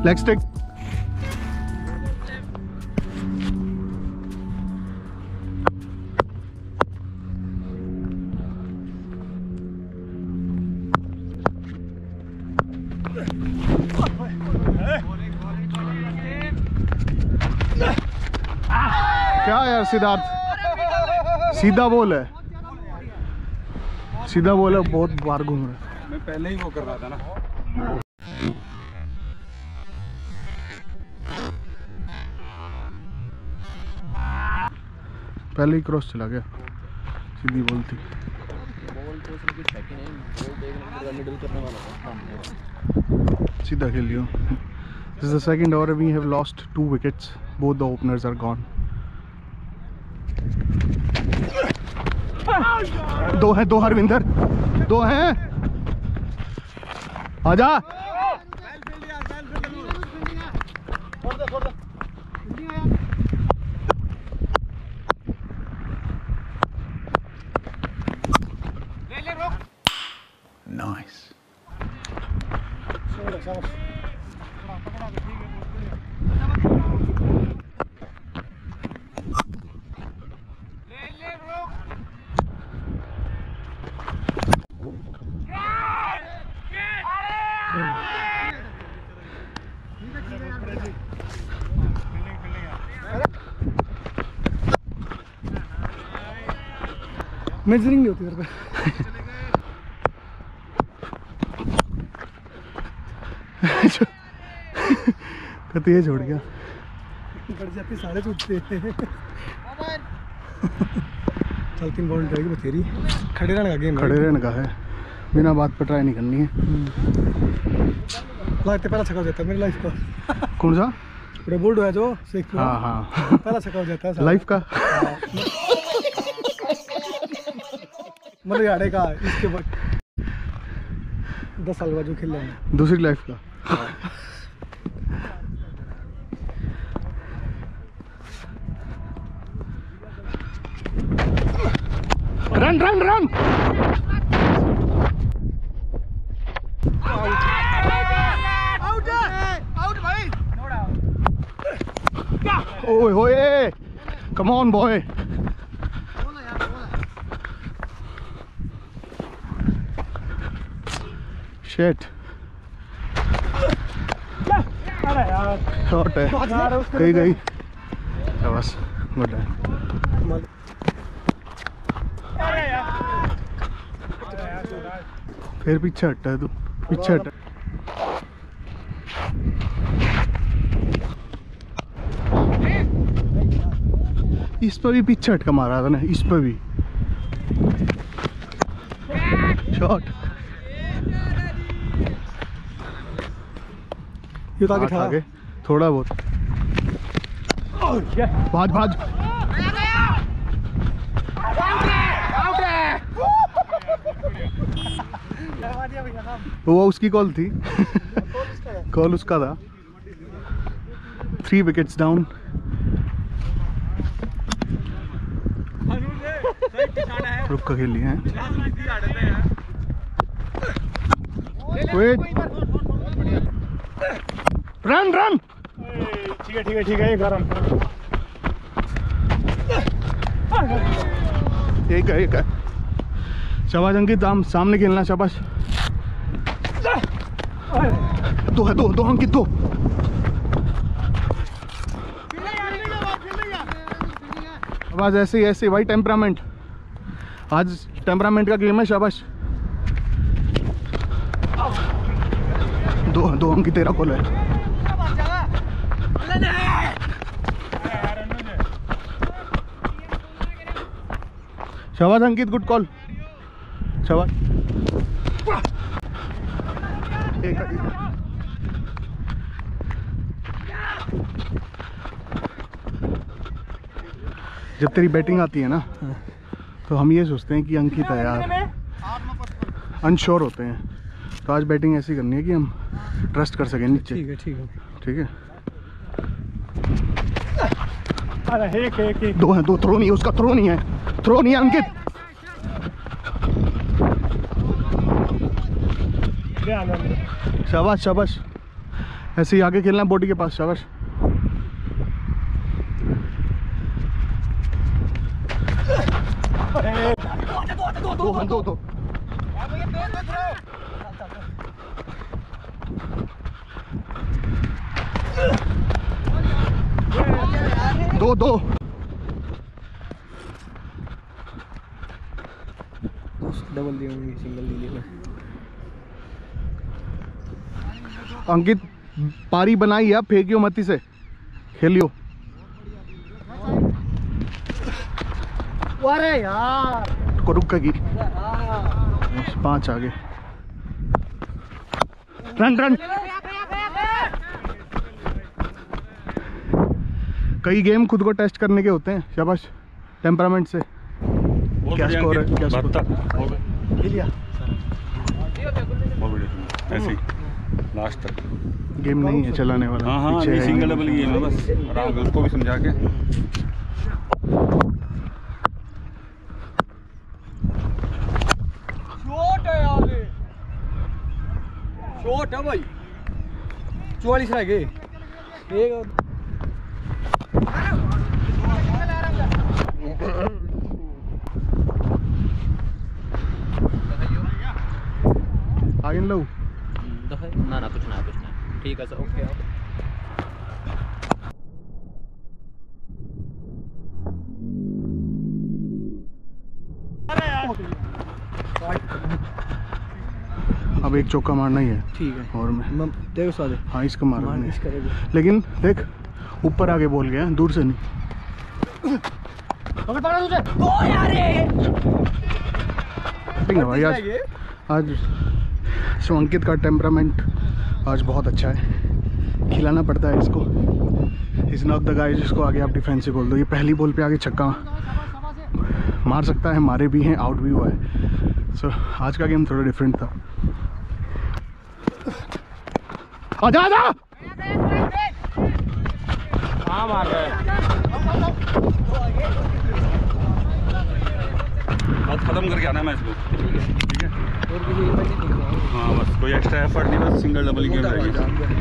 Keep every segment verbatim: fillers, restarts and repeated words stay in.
Leg stick. क्या यार सिद्धार्थ, सीधा बोल है, सीधा बोल है, बहुत बार घूम रहा है। मैं पहले ही वो कर रहा था ना। पहले ही क्रॉस चला गया, सीधी बॉल थी। सीधा खेल लियो। This is the second over. We have lost two wickets. Both the openers are gone. दो हैं, दो हरविंदर, दो हैं। आजा। Nice. मेजरिंग नहीं होती तेरे पे। कते ये छोड़ गया, बढ़ जाती सारे टूटते। चल तीन बॉल रहेगी बतेरी। खड़े रहने का गेम, खड़े रहने का है, बिना बात पर ट्राई नहीं करनी है। लाइफ पहला छक्का हो जाता है मेरी लाइफ का। कौन सा? बोल्ड है जो सिक्स। हाँ हाँ, पहला छक्का हो जाता है लाइफ का। मतलब यार का इसके बाद दस साल बाद जो खेल रहे हैं, दूसरी लाइफ का। Run run run. ओए होए, come on boy. Shit, shot है, गई गई। बस गुड है। फिर पीछे हटा है तू, पीछे हटा। इस पर भी पीछे हटका मारा था ना, इस पर भी शॉट। ये तो आगे था, आगे थोड़ा बहुत। भाज भाज। वो उसकी कॉल थी। कॉल उसका था। Three wickets down. रुक का खेल लिए हैं। Wait, run run. ठीक है ठीक है ठीक है, गरम। एक है, एक है। शाबाश अंकित, आम सामने खेलना। शाबाश। दो है, दो दो अंकित, दो। शाबाश, ऐसे ही ऐसे भाई, टेम्परामेंट। आज टेम्परामेंट का गेम है। शाबाश। दो दो अंकित, तेरा कॉल है। शाबाश अंकित, गुड कॉल। शाबाश। जब तेरी बैटिंग आती है ना, तो हम ये सोचते हैं कि अंकित है यार, अनश्योर होते हैं। तो आज बैटिंग ऐसी करनी है कि हम ट्रस्ट कर सकें नीचे। ठीक है ठीक है ठीक है। अरे एक एक एक। दो है, दो। थ्रो नहीं है उसका, थ्रो नहीं है, थ्रो नहीं है अंकित। शाबाश शाबाश। ऐसे ही आगे खेलना बॉडी के पास। शाबाश। दो दो दो दो दो डबल दिए होंगे, सिंगल नहीं लिए। अंकित पारी बनाई है, फेंकियो मती से खेलियो। अरे यार को रुक की पांच आगे। Run run. कई गेम खुद को टेस्ट करने के होते हैं। शाबाश। टेम्परामेंट से। क्या स्कोर है? क्या स्कोर? ऐसे लास्ट तक गेम नहीं है चलाने वाला। हाँ हाँ पीछे है। सिंगल डबल गेम है बस, आराम से उसको भी समझा के। शॉट है यार, शॉट है भाई। चौवालीस रह गए। एक आगे लो। ना ना कुछ ना कुछ ना ठीक है सर ओके। अब एक चौका मारना ही है। ठीक है और मैं देखो सादे। हाँ इसका मारा मैंने। इसका देखो। लेकिन देख ऊपर आगे बोल गया, दूर से नहीं। ठीक है भाई। आज आज सो अंकित का टेम्परामेंट आज बहुत अच्छा है। खिलाना पड़ता है इसको। इस नॉट द गाय जिसको आगे आप डिफेंस से बोल दो। ये पहली बॉल पे आगे छक्का मार सकता है, मारे भी हैं, आउट भी हुआ है। सो आज का गेम थोड़ा डिफरेंट था। आजा आजा। हाँ मार रहा है। आज खत्म करके आना है मैच को। ठीक है और किसी की बची नहीं। हाँ बस कोई एक्स्ट्रा एफर्ट नहीं, बस सिंगल डबल गेम रहेगी।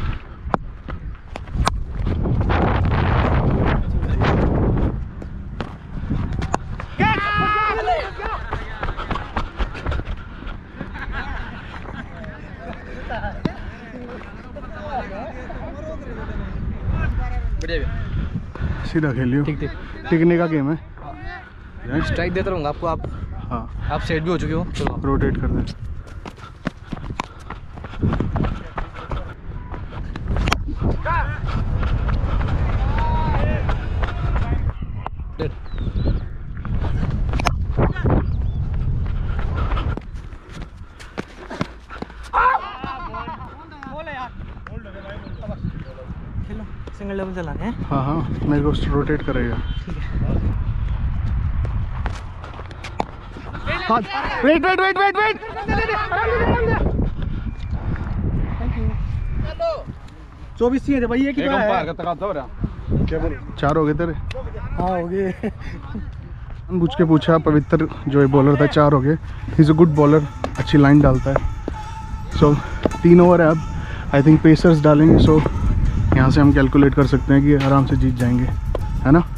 सीधा खेलियो। ठीक ठीक। टिकने का गेम है। स्ट्राइक देता रहूँगा आपको। आप हाँ आप सेट भी हो चुके हो। चलो रोटेट कर दे। सिंगल लेवल चलाने हैं। हाँ हाँ मेरे को रोटेट करेगा। हाँ wait wait wait wait wait. चौबीस ही थे भाई। एक ही तो है। क्या बोले? चार हो गए तेरे। हाँ हो गए। पूछ के पूछा पवित्र जो ये बॉलर था, चार हो गए। He is a good bowler, अच्छी लाइन डालता है। सो so, तीन ओवर है अब। आई थिंक पेसर्स डालेंगे। सो so, यहाँ से हम कैलकुलेट कर सकते हैं कि आराम से जीत जाएंगे, है ना?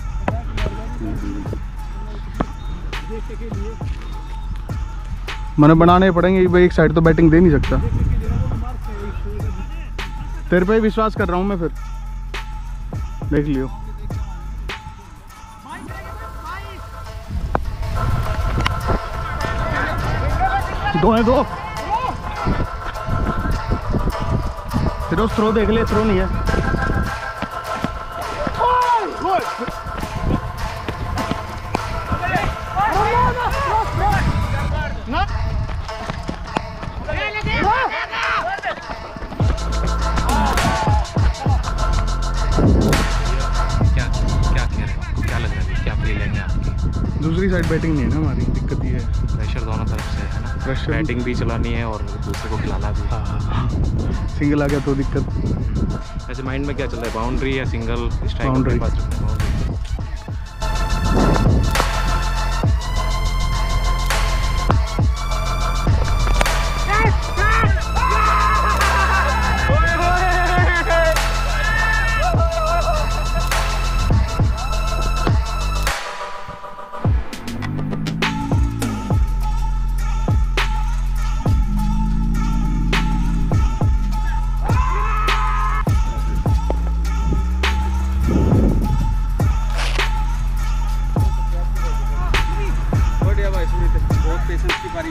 मैंने बनाने पड़ेंगे भाई। एक साइड तो बैटिंग दे नहीं सकता। तेरे पे ही विश्वास कर रहा हूँ मैं। फिर देख लियो। दो है दो। फिर थ्रो देख ले। थ्रो नहीं है। दूसरी साइड बैटिंग नहीं है ना हमारी। दिक्कत ये है। प्रेशर दोनों तरफ से है ना। प्रेशर बैटिंग भी चलानी है और दूसरे को खिलाना भी। हाँ सिंगल आ गया तो दिक्कत। ऐसे माइंड में क्या चल रहा है? बाउंड्री या सिंगल स्ट्राइक? बाउंड्री।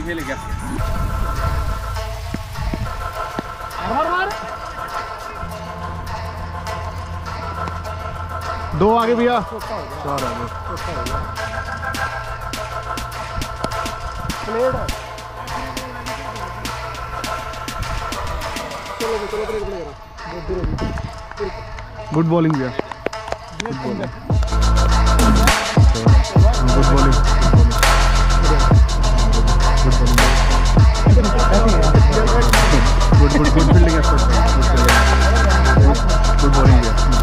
खेल क्या दो आगे भैया, चार आगे। प्लेट है। चलो चलो प्लेट प्लेट गुड बॉलिंग भैया, good bowling, good bowling, good good good fielding effort, good bowling भैया।